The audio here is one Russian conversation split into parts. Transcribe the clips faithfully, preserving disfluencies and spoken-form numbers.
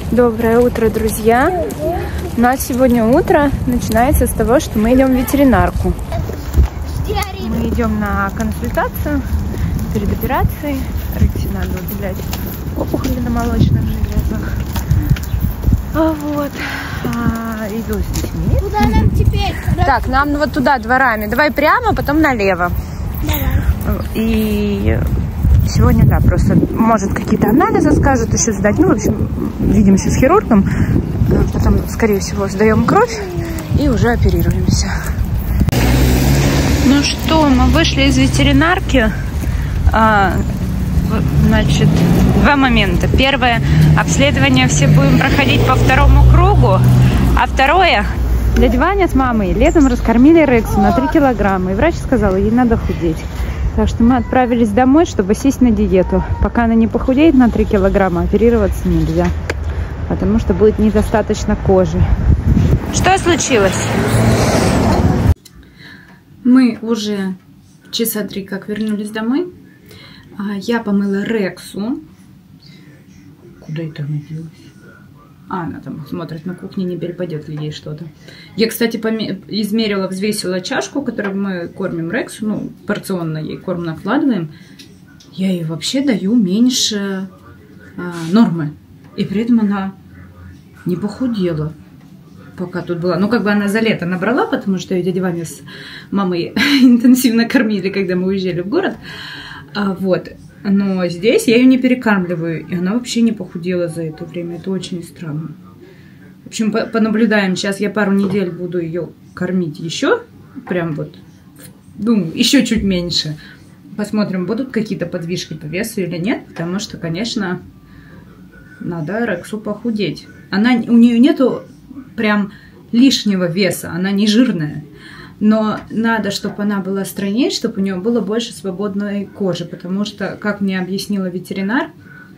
Доброе утро, друзья! У нас сегодня утро начинается с того, что мы идем в ветеринарку. Мы идем на консультацию перед операцией. Рыксе надо удалять опухоли на молочных железах. А вот, а, иду с детьми. Куда нам теперь? Так, нам вот туда дворами. Давай прямо, потом налево. Давай. И сегодня, да, просто, может, какие-то анализы скажут еще сдать. Ну, в общем, видимся с хирургом. Потом, скорее всего, сдаем кровь и уже оперируемся. Ну что, мы вышли из ветеринарки. А, значит, два момента. Первое, обследование все будем проходить по второму кругу. А второе, дядя Ваня с мамой летом раскормили Рексу на три килограмма. И врач сказал, ей надо худеть. Так что мы отправились домой, чтобы сесть на диету. Пока она не похудеет на три килограмма, оперироваться нельзя. Потому что будет недостаточно кожи. Что случилось? Мы уже часа три как вернулись домой. Я помыла Рексу. Куда это она делась? А, она там смотрит на кухне, не перепадет ли ей что-то. Я, кстати, измерила, взвесила чашку, которую мы кормим Рексу. Ну, порционно ей корм накладываем. Я ей вообще даю меньше а, нормы. И при этом она не похудела, пока тут была. Ну, как бы она за лето набрала, потому что ее дядя Ваня с мамой интенсивно кормили, когда мы уезжали в город. А, вот. Но здесь я ее не перекармливаю, и она вообще не похудела за это время. Это очень странно. В общем, понаблюдаем. Сейчас я пару недель буду ее кормить еще. Прям вот, ну, еще чуть меньше. Посмотрим, будут какие-то подвижки по весу или нет. Потому что, конечно, надо Рексу похудеть. Она, у нее нету прям лишнего веса. Она не жирная. Но надо, чтобы она была стройнее, чтобы у нее было больше свободной кожи. Потому что, как мне объяснила ветеринар,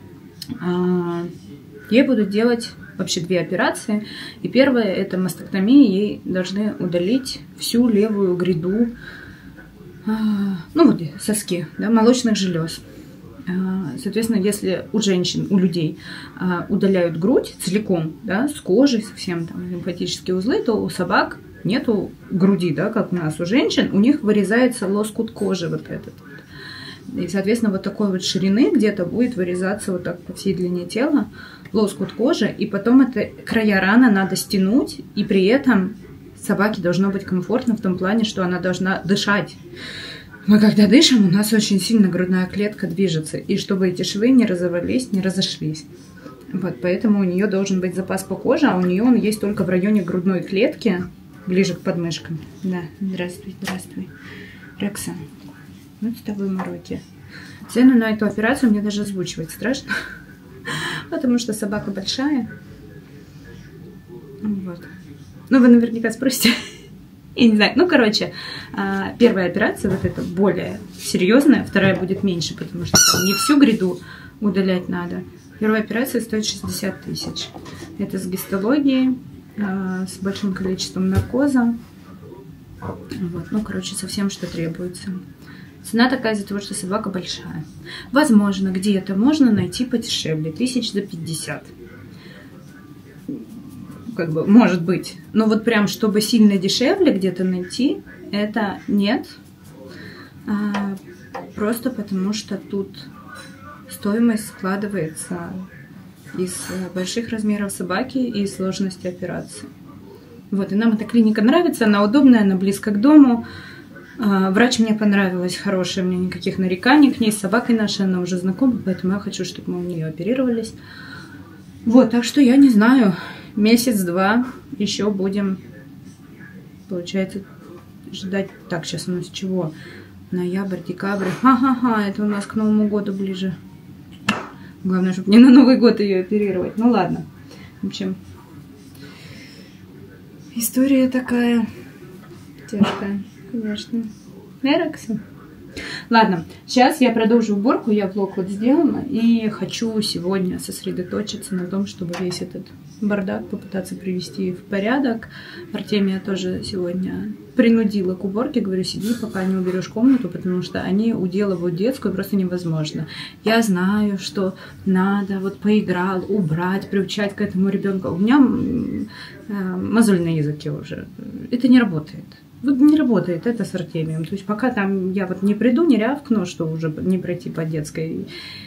ей будут делать вообще две операции. И первая – это мастектомия. Ей должны удалить всю левую гряду, ну вот соски, да, молочных желез. Соответственно, если у женщин, у людей удаляют грудь целиком, да, с кожей, совсем там лимфатические узлы, то у собак нету груди, да, как у нас у женщин, у них вырезается лоскут кожи вот этот. И, соответственно, вот такой вот ширины где-то будет вырезаться вот так по всей длине тела лоскут кожи, и потом это края раны надо стянуть, и при этом собаке должно быть комфортно в том плане, что она должна дышать. Мы когда дышим, у нас очень сильно грудная клетка движется, и чтобы эти швы не разорвались, не разошлись. Вот, поэтому у нее должен быть запас по коже, а у нее он есть только в районе грудной клетки, ближе к подмышкам. Да, здравствуй, здравствуй. Рекса, вот с тобой мороки. Цену на эту операцию мне даже озвучивать страшно, потому что собака большая. Вот. Ну, вы наверняка спросите. Я не знаю. Ну, короче, первая операция, вот эта более серьезная, вторая будет меньше, потому что не всю гряду удалять надо. Первая операция стоит шестьдесят тысяч. Это с гистологией, с большим количеством наркоза. Вот. Ну, короче, со всем, что требуется. Цена такая из-за того, что собака большая. Возможно, где-то можно найти подешевле, тысяч за пятьдесят. Как бы, может быть. Но вот прям, чтобы сильно дешевле где-то найти, это нет. А, просто потому, что тут стоимость складывается из больших размеров собаки и сложности операции. Вот, и нам эта клиника нравится, она удобная, она близко к дому. А, врач мне понравилась, хорошая, у меня никаких нареканий к ней. С собакой нашей она уже знакома, поэтому я хочу, чтобы мы у нее оперировались. Вот, так что я не знаю, месяц-два еще будем, получается, ждать. Так, сейчас у нас чего? Ноябрь, декабрь. Ха-ха-ха, это у нас к Новому году ближе. Главное, чтобы не на Новый год ее оперировать. Ну ладно. В общем, история такая тяжкая, конечно. Рекса. Ладно, сейчас я продолжу уборку, я влог вот сделала, и хочу сегодня сосредоточиться на том, чтобы весь этот бардак попытаться привести в порядок. Артемия тоже сегодня принудила к уборке, говорю, сиди, пока не уберешь комнату, потому что они уделывают детскую просто невозможно. Я знаю, что надо вот поиграл, убрать, приучать к этому ребенку. У меня э, мозоль на языке уже. Это не работает. Вот не работает это с Артемием. То есть пока там я вот не приду, не рявкну, что уже не пройти по детской,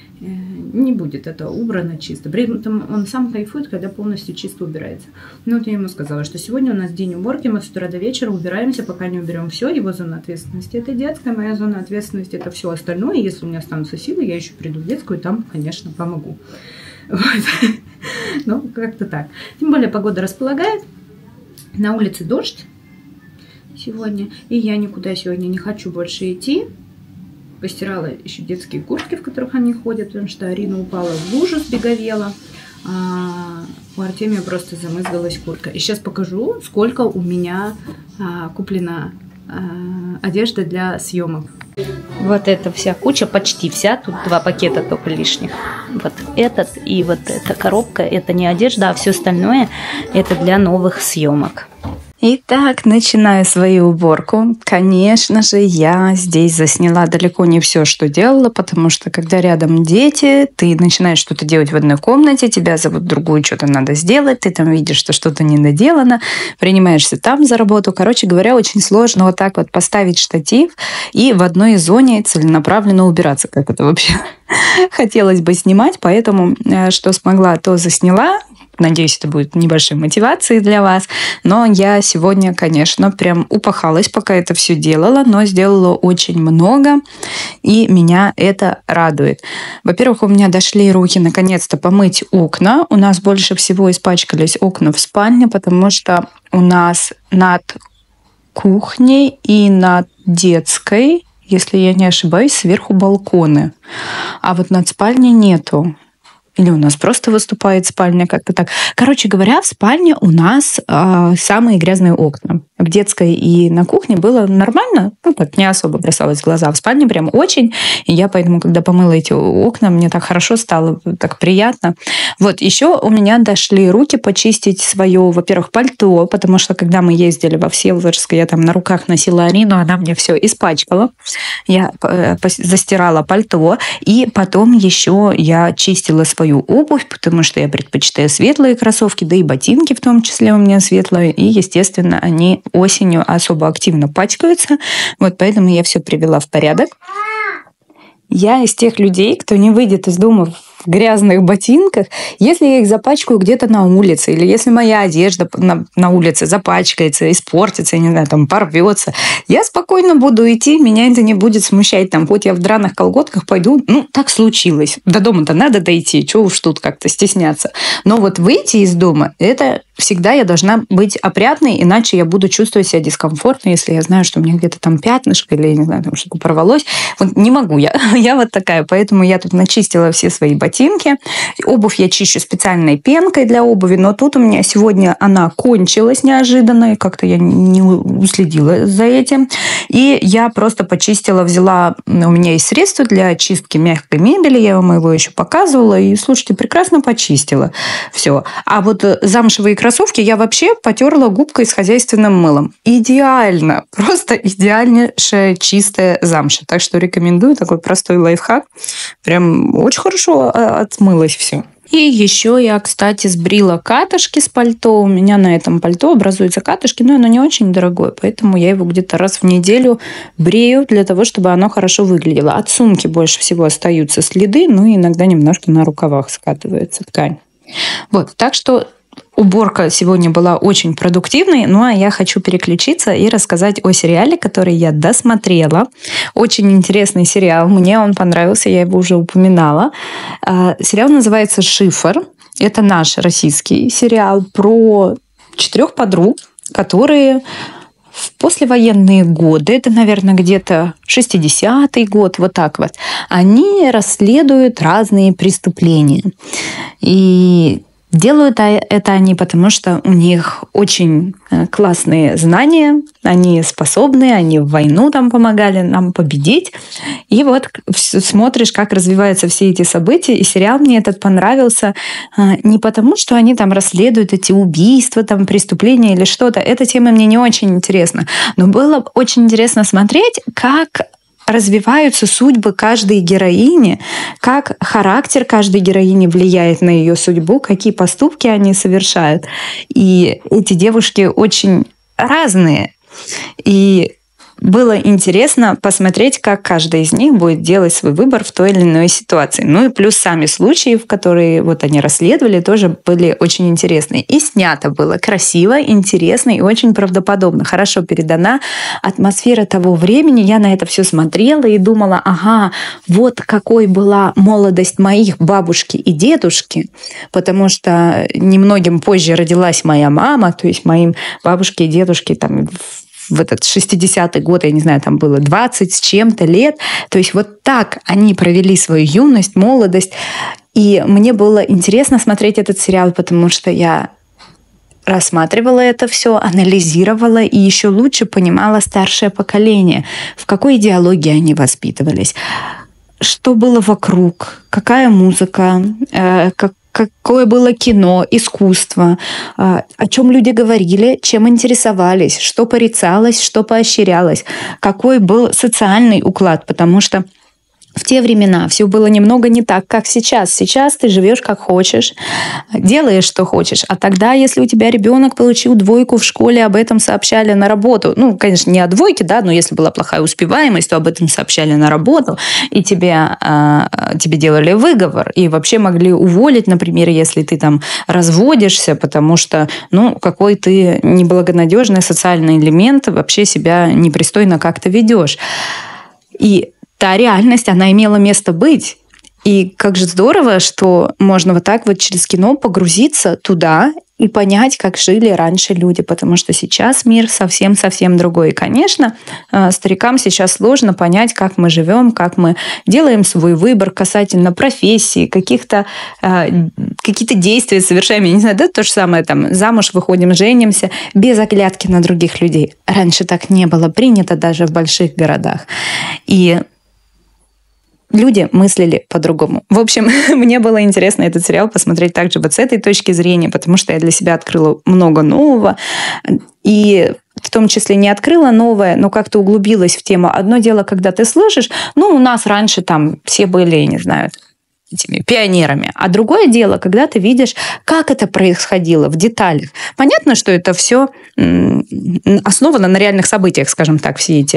не будет это убрано чисто. При этом он сам кайфует, когда полностью чисто убирается. Ну вот я ему сказала, что сегодня у нас день уборки, мы с утра до вечера убираемся, пока не уберем все. Его зона ответственности это детская, моя зона ответственности это все остальное. Если у меня останутся силы, я еще приду в детскую, там, конечно, помогу. Вот. Ну, как-то так. Тем более погода располагает. На улице дождь сегодня, и я никуда сегодня не хочу больше идти. Постирала еще детские куртки, в которых они ходят, потому что Арина упала в лужу, сбеговела. А у Артемия просто замызгалась куртка. И сейчас покажу, сколько у меня а, куплена а, одежда для съемок. Вот эта вся куча, почти вся, тут два пакета только лишних. Вот этот и вот эта коробка, это не одежда, а все остальное это для новых съемок. Итак, начинаю свою уборку. Конечно же, я здесь засняла далеко не все, что делала, потому что когда рядом дети, ты начинаешь что-то делать в одной комнате, тебя зовут в другую, что-то надо сделать, ты там видишь, что что-то не доделано, принимаешься там за работу. Короче говоря, очень сложно вот так вот поставить штатив и в одной зоне целенаправленно убираться, как это вообще хотелось бы снимать, поэтому что смогла, то засняла. Надеюсь, это будет небольшой мотивацией для вас. Но я сегодня, конечно, прям упахалась, пока это все делала, но сделала очень много, и меня это радует. Во-первых, у меня дошли руки наконец-то помыть окна. У нас больше всего испачкались окна в спальне, потому что у нас над кухней и над детской, если я не ошибаюсь, сверху балконы. А вот над спальней нету. Или у нас просто выступает спальня, как-то так. Короче говоря, в спальне у нас э, самые грязные окна. В детской и на кухне было нормально, ну так не особо бросалось в глаза. В спальне прям очень. И я поэтому, когда помыла эти окна, мне так хорошо стало, так приятно. Вот, еще у меня дошли руки почистить свое, во-первых, пальто, потому что когда мы ездили во Всеволожск, я там на руках носила Арину, она мне все испачкала. Я э, застирала пальто, и потом еще я чистила свою обувь, потому что я предпочитаю светлые кроссовки, да и ботинки в том числе у меня светлые, и, естественно, они осенью особо активно пачкаются, вот поэтому я все привела в порядок. Я из тех людей, кто не выйдет из дома в грязных ботинках, если я их запачкаю где-то на улице, или если моя одежда на, на улице запачкается, испортится, не знаю, там порвется, я спокойно буду идти, меня это не будет смущать. Там, хоть я в драных колготках пойду, ну, так случилось. До дома-то надо дойти, чего уж тут как-то стесняться. Но вот выйти из дома, это всегда я должна быть опрятной, иначе я буду чувствовать себя дискомфортно, если я знаю, что у меня где-то там пятнышко или, не знаю, там что-то порвалось. Вот не могу я. Я вот такая, поэтому я тут начистила все свои ботинки. Обувь я чищу специальной пенкой для обуви, но тут у меня сегодня она кончилась неожиданно, и как-то я не уследила за этим. И я просто почистила, взяла, у меня есть средства для чистки мягкой мебели, я вам его еще показывала, и, слушайте, прекрасно почистила все. А вот замшевые кроссовки я вообще потерла губкой с хозяйственным мылом. Идеально, просто идеальнейшая чистая замша. Так что рекомендую, такой простой лайфхак. Прям очень хорошо отмылось все. И еще я, кстати, сбрила катышки с пальто. У меня на этом пальто образуются катышки, но оно не очень дорогое, поэтому я его где-то раз в неделю брею для того, чтобы оно хорошо выглядело. От сумки больше всего остаются следы, ну и иногда немножко на рукавах скатывается ткань. Вот, так что уборка сегодня была очень продуктивной, ну а я хочу переключиться и рассказать о сериале, который я досмотрела. Очень интересный сериал, мне он понравился, я его уже упоминала. Сериал называется «Шифр». Это наш российский сериал про четырех подруг, которые в послевоенные годы, это, наверное, где-то шестидесятый год, вот так вот, они расследуют разные преступления. И Делают это они потому, что у них очень классные знания, они способны, они в войну там помогали нам победить. И вот смотришь, как развиваются все эти события, и сериал мне этот понравился не потому, что они там расследуют эти убийства, там, преступления или что-то. Эта тема мне не очень интересна. Но было очень интересно смотреть, как развиваются судьбы каждой героини, как характер каждой героини влияет на ее судьбу, какие поступки они совершают. И эти девушки очень разные. И было интересно посмотреть, как каждая из них будет делать свой выбор в той или иной ситуации. Ну и плюс сами случаи, в которые вот они расследовали, тоже были очень интересные. И снято было красиво, интересно и очень правдоподобно. Хорошо передана атмосфера того времени. Я на это все смотрела и думала, ага, вот какой была молодость моих бабушки и дедушки, потому что немногим позже родилась моя мама, то есть моим бабушке и дедушке там в этот шестидесятый год, я не знаю, там было двадцать с чем-то лет. То есть вот так они провели свою юность, молодость. И мне было интересно смотреть этот сериал, потому что я рассматривала это все, анализировала и еще лучше понимала старшее поколение, в какой идеологии они воспитывались, что было вокруг, какая музыка, как какое было кино, искусство, о чем люди говорили, чем интересовались, что порицалось, что поощрялось, какой был социальный уклад, потому что в те времена все было немного не так, как сейчас. Сейчас ты живешь как хочешь, делаешь, что хочешь. А тогда, если у тебя ребенок получил двойку в школе, об этом сообщали на работу. Ну, конечно, не о двойке, да, но если была плохая успеваемость, то об этом сообщали на работу, и тебе, э, тебе делали выговор, и вообще могли уволить, например, если ты там разводишься, потому что, ну, какой ты неблагонадежный социальный элемент, вообще себя непристойно как-то ведешь. И та реальность, она имела место быть. И как же здорово, что можно вот так вот через кино погрузиться туда и понять, как жили раньше люди, потому что сейчас мир совсем-совсем другой. И, конечно, старикам сейчас сложно понять, как мы живем, как мы делаем свой выбор касательно профессии, каких-то, какие-то действия совершаем. Я не знаю, да, то же самое, там, замуж выходим, женимся, без оглядки на других людей. Раньше так не было принято даже в больших городах. И люди мыслили по-другому. В общем, мне было интересно этот сериал посмотреть также вот с этой точки зрения, потому что я для себя открыла много нового. И в том числе не открыла новое, но как-то углубилась в тему. Одно дело, когда ты слышишь, ну, у нас раньше там все были, я не знаю, этими пионерами. А другое дело, когда ты видишь, как это происходило в деталях. Понятно, что это все основано на реальных событиях, скажем так, все эти,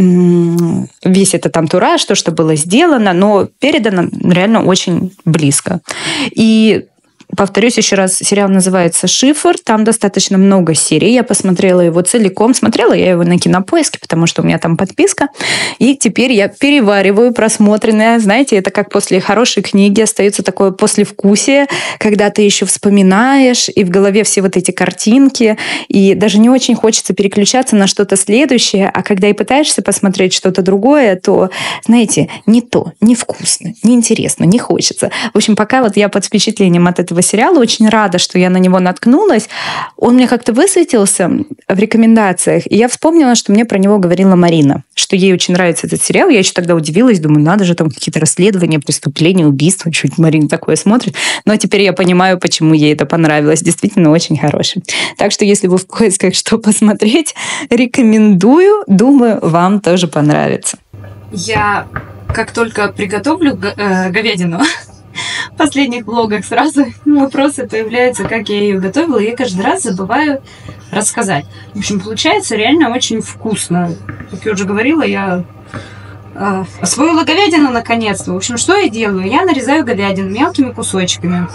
весь этот антураж, то, что было сделано, но передано реально очень близко. И повторюсь еще раз, сериал называется «Шифр». Там достаточно много серий. Я посмотрела его целиком. Смотрела я его на Кинопоиске, потому что у меня там подписка. И теперь я перевариваю просмотренное. Знаете, это как после хорошей книги остается такое послевкусие, когда ты еще вспоминаешь, и в голове все вот эти картинки. И даже не очень хочется переключаться на что-то следующее. А когда и пытаешься посмотреть что-то другое, то, знаете, не то, невкусно, неинтересно, не хочется. В общем, пока вот я под впечатлением от этого сериала, очень рада, что я на него наткнулась. Он мне как-то высветился в рекомендациях, и я вспомнила, что мне про него говорила Марина, что ей очень нравится этот сериал. Я еще тогда удивилась, думаю, надо же, там какие-то расследования, преступления, убийства, чуть Марина такое смотрит. Но теперь я понимаю, почему ей это понравилось. Действительно очень хороший. Так что, если вы в поисках, что посмотреть, рекомендую. Думаю, вам тоже понравится. Я как только приготовлю говядину, в последних влогах сразу вопросы появляются, как я ее готовила, и я каждый раз забываю рассказать. В общем, получается реально очень вкусно. Как я уже говорила, я э, освоила говядину наконец-то. В общем, что я делаю? Я нарезаю говядину мелкими кусочками.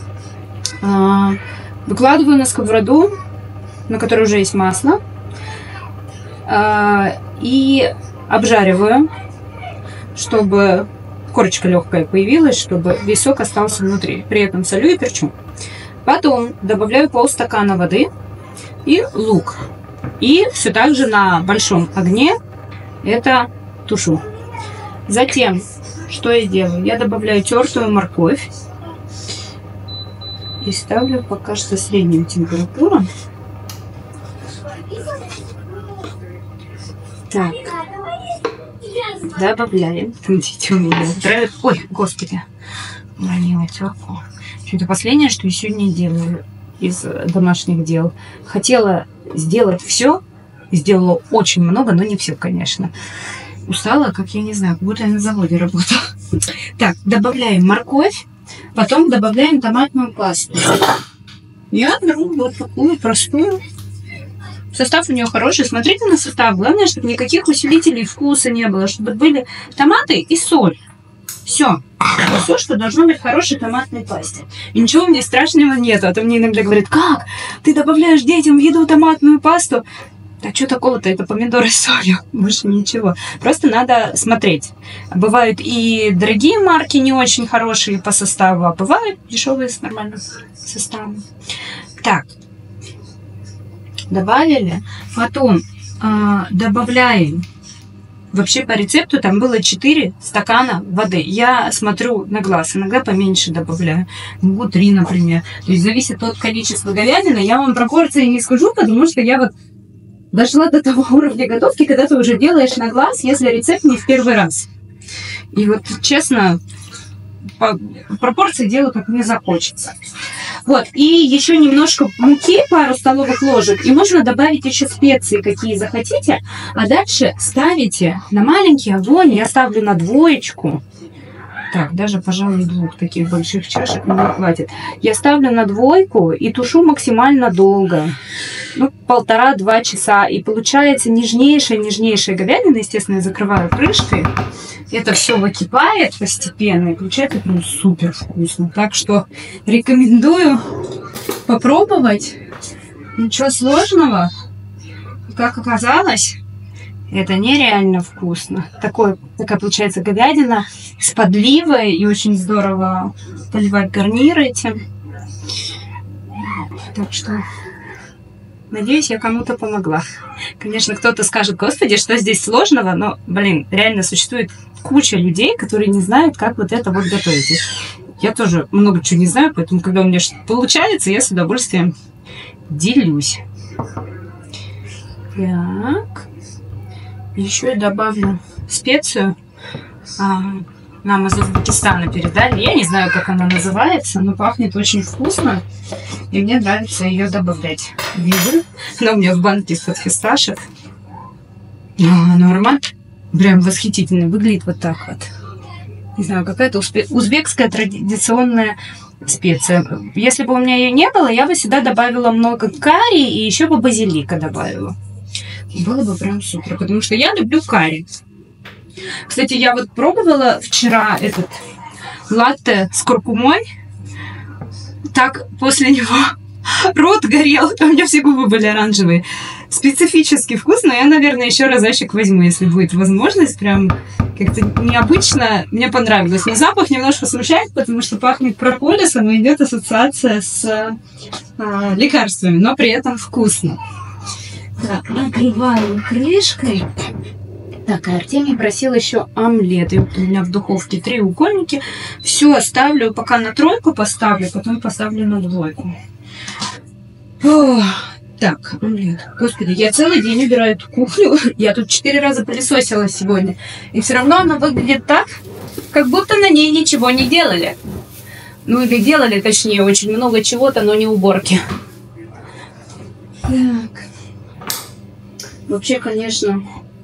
Э, выкладываю на сковороду, на которой уже есть масло. Э, и обжариваю, чтобы корочка легкая появилась, чтобы весь сок остался внутри. При этом солю и перчу. Потом добавляю полстакана воды и лук. И все так же на большом огне это тушу. Затем, что я делаю? Я добавляю тертую морковь И ставлю пока что среднюю температуру. Так. Добавляем. Смотрите, у меня. Ой, господи. Уронила терку. Это последнее, что я сегодня делаю из домашних дел. Хотела сделать все. Сделала очень много, но не все, конечно. Устала, как я не знаю, как будто я на заводе работала. Так, добавляем морковь. Потом добавляем томатную пасту. Я беру вот такую простую. Состав у нее хороший. Смотрите на состав. Главное, чтобы никаких усилителей вкуса не было. Чтобы были томаты и соль. Все. Все, что должно быть в хорошей томатной пасте. И ничего мне страшного нет. А то мне иногда говорят, как? Ты добавляешь детям в еду томатную пасту? А что такого-то? Это помидоры с солью. Больше ничего. Просто надо смотреть. Бывают и дорогие марки не очень хорошие по составу, а бывают дешевые с нормальным составом. Так. Добавили. Потом э, добавляем. Вообще по рецепту там было четыре стакана воды. Я смотрю на глаз. Иногда поменьше добавляю. Могу три, например. То есть зависит от количества говядины. Я вам пропорции не скажу, потому что я вот дошла до того уровня готовки, когда ты уже делаешь на глаз, если рецепт не в первый раз. И вот, честно, по пропорции делаю, как мне захочется. Вот, и еще немножко муки, пару столовых ложек, и можно добавить еще специи, какие захотите. А дальше ставите на маленький огонь, я ставлю на двоечку. Так, даже, пожалуй, двух таких больших чашек мне хватит. Я ставлю на двойку и тушу максимально долго. Ну, полтора-два часа. И получается нежнейшая-нежнейшая говядина. Естественно, я закрываю крышкой. Это все выкипает постепенно. И получается прям супер вкусно. Так что рекомендую попробовать. Ничего сложного. Как оказалось, это нереально вкусно. Такой, такая получается говядина с подливой. И очень здорово поливать гарниры этим. Так что надеюсь, я кому-то помогла. Конечно, кто-то скажет, господи, что здесь сложного? Но, блин, реально существует куча людей, которые не знают, как вот это вот готовить. Я тоже много чего не знаю, поэтому, когда у меня что-то получается, я с удовольствием делюсь. Так. Еще я добавлю специю. А, нам из Узбекистана передали. Я не знаю, как она называется, но пахнет очень вкусно. И мне нравится ее добавлять в еду. Она у меня в банке из-под фисташек. А, но аромат прям восхитительный. Выглядит вот так вот. Не знаю, какая-то узбекская традиционная специя. Если бы у меня ее не было, я бы сюда добавила много карри и еще бы базилика добавила. Было бы прям супер, потому что я люблю карри. Кстати, я вот пробовала вчера этот латте с куркумой. Так после него рот горел, у меня все губы были оранжевые. Специфический вкус, но я, наверное, еще разочек возьму, если будет возможность. Прям как-то необычно, мне понравилось. Но запах немножко смущает, потому что пахнет прополисом и идет ассоциация с а, лекарствами, но при этом вкусно. Так, накрываем крышкой. Так, а Артемий просил еще омлет. И вот у меня в духовке треугольники. Все оставлю, пока на тройку поставлю, потом поставлю на двойку. О, так, омлет. Господи, я целый день убираю эту кухню. Я тут четыре раза пылесосила сегодня. И все равно она выглядит так, как будто на ней ничего не делали. Ну или делали, точнее, очень много чего-то, но не уборки. Так. Вообще, конечно...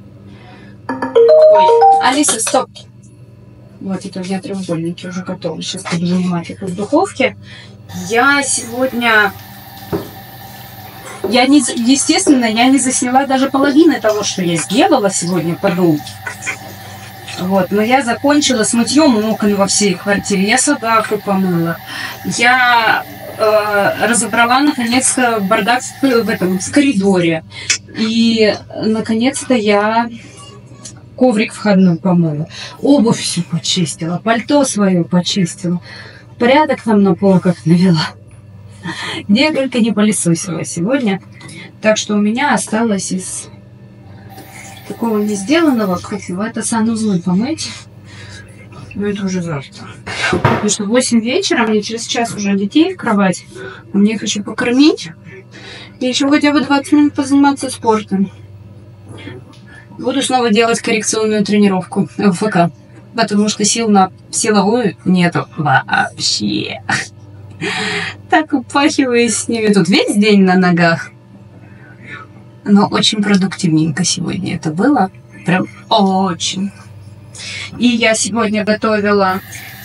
Ой, Алиса, стоп! Вот, это у меня треугольники уже готовы. Сейчас буду вынимать их из духовки. Я сегодня... Я не... Естественно, я не засняла даже половины того, что я сделала сегодня по дому. Вот, но я закончила с мытьем окон во всей квартире. Я собаку помыла. Я... разобрала наконец-то бардак в, в этом в коридоре. И наконец-то я коврик входной помыла. Обувь всю почистила, пальто свое почистила. Порядок там на полках навела. Где я только не пылесосила сегодня. Так что у меня осталось из такого не сделанного, хотела это санузлы помыть. Но это уже завтра. Потому что в восемь вечера, мне через час уже детей в кровать. А мне их еще покормить. И еще хотя бы двадцать минут позаниматься спортом. Буду снова делать коррекционную тренировку в ФК. Потому что сил на силовую нету вообще. Так упахиваюсь с ними. Тут весь день на ногах. Но очень продуктивненько сегодня это было. Прям очень. И я сегодня готовила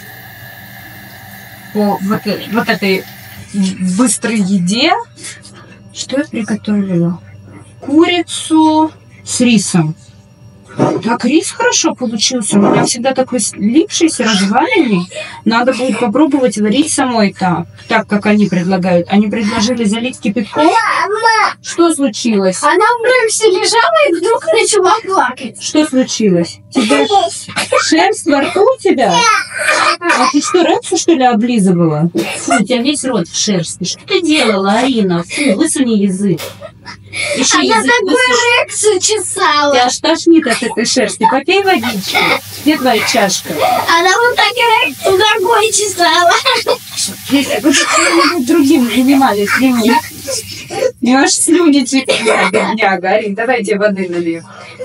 по вот, вот этой быстрой еде. Что я приготовила? Курицу с рисом. Так, рис хорошо получился. У меня всегда такой липшийся, разваленный. Надо будет попробовать варить самой так, так, как они предлагают. Они предложили залить кипятком. Что случилось? Она прям все лежала и вдруг начала плакать. Что случилось? Тебя шерсть во рту у тебя? А ты что, рексу, что ли, облизывала? Фу, у тебя весь рот в шерсти. Что ты делала, Арина? Фу, высуни язык. Еще Она язык такую высунь. рексу чесала. Тебя аж тошнит от этой шерсти. Попей водички. Где твоя чашка? Она вот так рексу ногой чесала. Если бы кто-нибудь другим занимались, слюни. Мне аж слюни текут, бедняга. Арин, давай я тебе воды налью.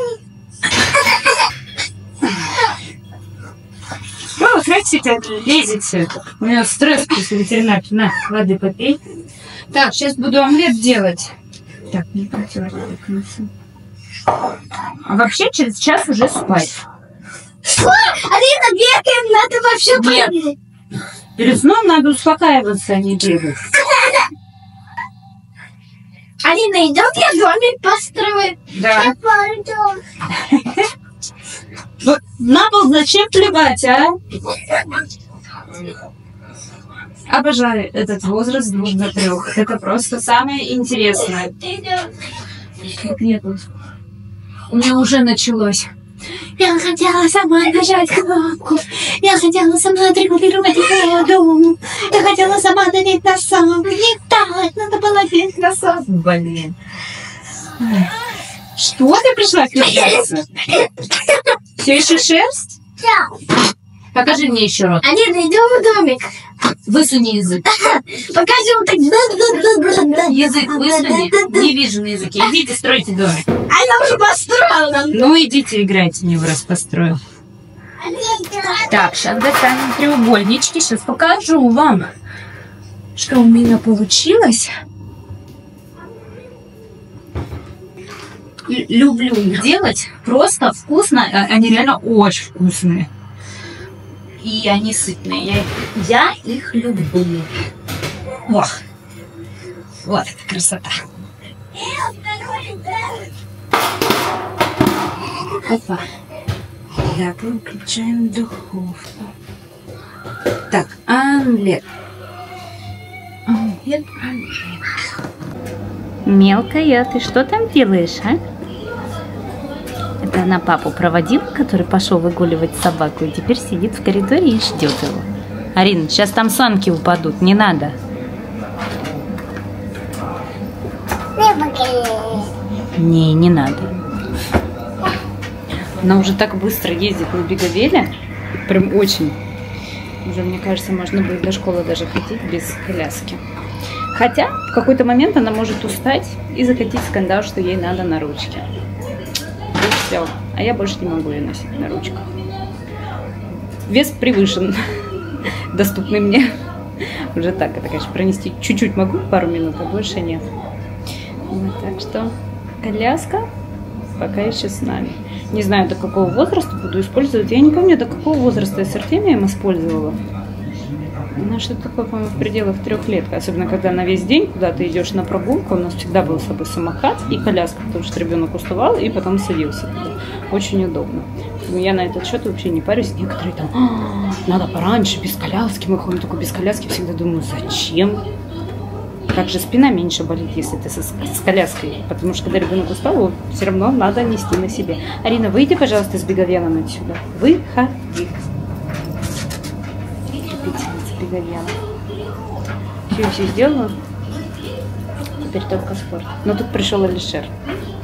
Ну, вот хотите, лезете. У меня стресс после ветеринарки. На, воды попей. Так, сейчас буду омлет делать. Так, не хотела тыкнуться. А вообще через час уже спать. Что? Арина, бегаем, надо вообще Нет. проверить. Перед сном надо успокаиваться, а не бегать. Арина, идет, я домик построю. Да. Я пойду. Вот на пол зачем плевать, а? Обожаю этот возраст с двух до трех. Это просто самое интересное. Как нету. У меня уже началось. Я хотела сама нажать кнопку. Я хотела сама отрегулировать воду. Я хотела сама надеть носок. Не так, надо было надеть носок. Блин. Что ты пришла кидаться? Все еще шерсть? Да. Покажи мне еще раз. Арина, идем в домик. Высуни язык. Покажи вот так. Язык высуни. Не вижу на языке. Идите, стройте домик. Она уже построила. Ну, идите, играйте, не в раз построю. Так, сейчас достанем треугольнички. Сейчас покажу вам, что у меня получилось. Л- Люблю их делать. Просто вкусно. А- Они реально очень вкусные. И они сытные. Я, их- я их люблю. Ох. Вот это красота. Опа. Так, выключаем духовку. Так, омлет. Омлет, омлет. Мелкая, ты что там делаешь, а? Это она папу проводила, который пошел выгуливать собаку, и теперь сидит в коридоре и ждет его. Арина, сейчас там санки упадут, не надо. Не, не надо. Она уже так быстро ездит на беговеле, прям очень. Уже, мне кажется, можно будет до школы даже ходить без коляски. Хотя в какой-то момент она может устать и закатить скандал, что ей надо на ручке. И все. А я больше не могу ее носить на ручках. Вес превышен, доступный мне. Уже так, это, конечно, пронести чуть-чуть могу, пару минут, а больше нет. Вот, так что коляска пока еще с нами. Не знаю, до какого возраста буду использовать. Я не помню, до какого возраста я с Артемием использовала. Ну, что-то такое, по-моему, в пределах трех лет. Особенно, когда на весь день куда-то идешь на прогулку. У нас всегда был с собой самокат и коляска, потому что ребенок уставал и потом садился туда. Очень удобно. Я на этот счет вообще не парюсь. Некоторые там, а, надо пораньше, без коляски. Мы ходим только без коляски. Всегда думаю, зачем? Как же спина меньше болит, если ты со, с коляской. Потому что, когда ребенок устал, его все равно надо нести на себе. Арина, выйди, пожалуйста, с беговелом отсюда. Выходи. Беговела. Все, все сделала. Теперь только спорт. Но тут пришел Алишер.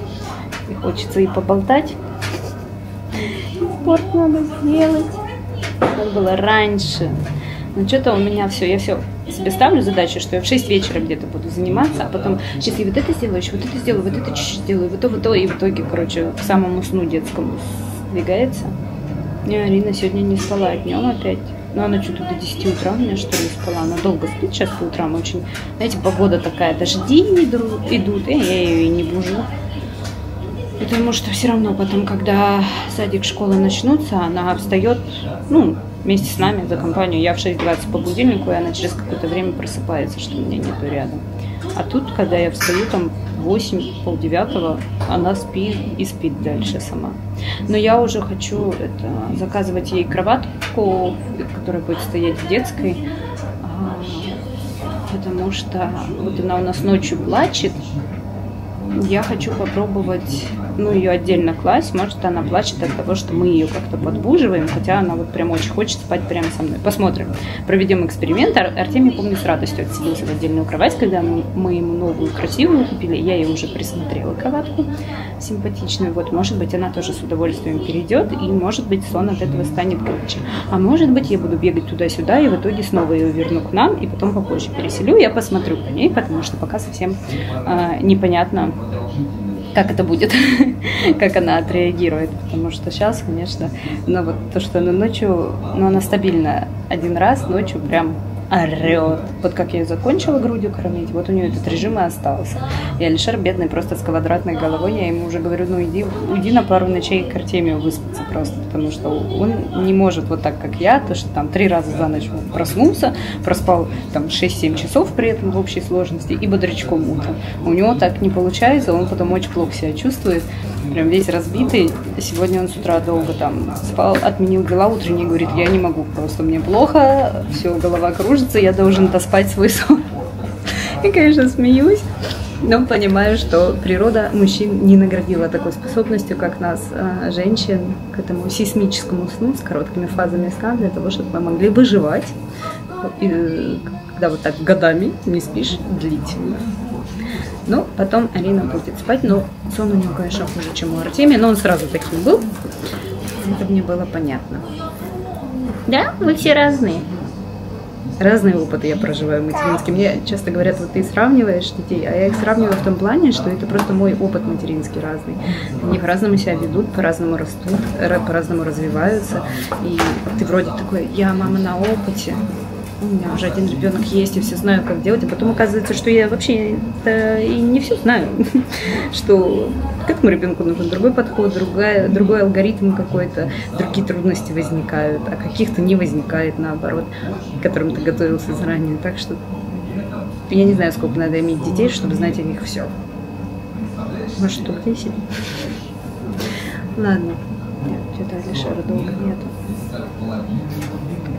И хочется и поболтать. И спорт надо сделать. как было раньше. Но что-то у меня все, я все себе ставлю задачу, что я в шесть вечера где-то буду заниматься, а потом сейчас я вот это сделаю, еще вот это сделаю, вот это чуть-чуть сделаю, вот то, вот то, и в итоге, короче, к самому сну детскому двигается. И Арина сегодня не спала днем опять. Но она что-то до десяти утра у меня, что ли, спала. Она долго спит сейчас по утрам очень. Знаете, погода такая, дожди идут, идут и я ее и не бужу. Потому что все равно потом, когда садик, школа начнутся, она встает, ну, вместе с нами за компанию. Я в шесть двадцать по будильнику, и она через какое-то время просыпается, что меня нету рядом. А тут, когда я встаю, там восемь, полдевятого, она спит и спит дальше сама. Но я уже хочу это, заказывать ей кроватку, которая будет стоять в детской, потому что вот она у нас ночью плачет. Я хочу попробовать, ну, ее отдельно класть. Может, она плачет от того, что мы ее как-то подбуживаем, хотя она вот прям очень хочет спать прямо со мной. Посмотрим. Проведем эксперимент. Артемий, помню, с радостью отселился в отдельную кровать, когда мы ему новую красивую купили. Я ей уже присмотрела кроватку симпатичную. Вот, может быть, она тоже с удовольствием перейдет, и, может быть, сон от этого станет круче. А может быть, я буду бегать туда-сюда, и в итоге снова ее верну к нам, и потом попозже переселю. Я посмотрю по ней, потому что пока совсем э, непонятно, как это будет, как она отреагирует, потому что сейчас, конечно, ну вот то, что она ночью, ну она стабильно один раз ночью прям орет. Вот как я ее закончила грудью кормить, вот у нее этот режим и остался. И Алишер, бедный, просто с квадратной головой, я ему уже говорю, ну иди, уйди на пару ночей к Артемию выспаться просто, потому что он не может вот так, как я, то что там три раза за ночь проснулся, проспал там шесть-семь часов при этом в общей сложности и бодрячком утром. У него так не получается, он потом очень плохо себя чувствует, прям весь разбитый. Сегодня он с утра долго там спал, отменил дела утренние, говорит, я не могу, просто мне плохо, все, голова кружится, я должен доспать свой сон. И, конечно, смеюсь, но понимаю, что природа мужчин не наградила такой способностью, как нас, женщин, к этому сейсмическому сну с короткими фазами сна, для того, чтобы мы могли выживать, когда вот так годами не спишь длительно. Ну, потом Арина будет спать, но сон у него, конечно, хуже, чем у Артемия, но он сразу таким был, это мне было понятно. Да, мы все разные. Разные опыты я проживаю материнские. Мне часто говорят, вот ты сравниваешь детей, а я их сравниваю в том плане, что это просто мой опыт материнский разный. Они по-разному себя ведут, по-разному растут, по-разному развиваются. И ты вроде такой, я мама на опыте, у меня уже один ребенок есть, я все знаю, как делать, а потом оказывается, что я вообще и не все знаю, что к этому ребенку нужен другой подход, другая, другой алгоритм какой-то, другие трудности возникают, а каких-то не возникает, наоборот, к которым ты готовился заранее. Так что я не знаю, сколько надо иметь детей, чтобы знать о них все. Может, штук десять? Ладно, что-то Алишера долго нету.